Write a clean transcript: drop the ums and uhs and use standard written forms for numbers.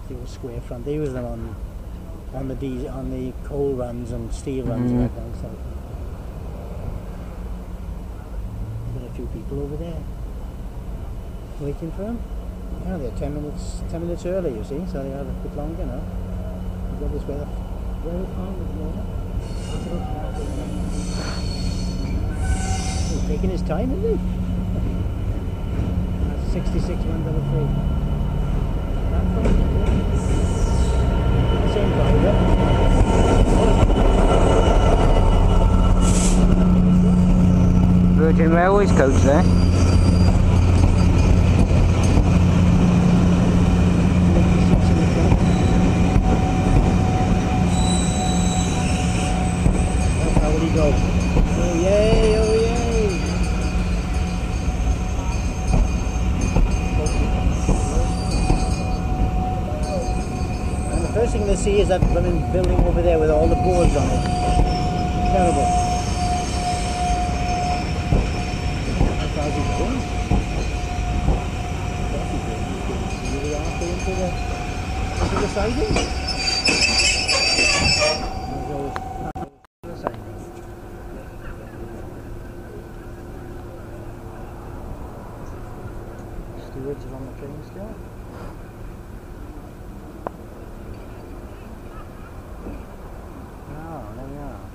the old square front. They use them on the coal runs and steel runs and that kind of stuff. Got a few people over there waiting for them. Yeah, they're 10 minutes early, you see, so they have a bit longer now. We've got this weather very calm at the moment. He's taking his time, isn't he? 66,133. Same driver. Virgin Railways coach there. How will he go? Oh yay, oh yay! And the first thing they see is that blooming building over there with all the boards on it. Terrible. How far is he going? Really after into the siding? Stewards are on the train still. Oh, there we are.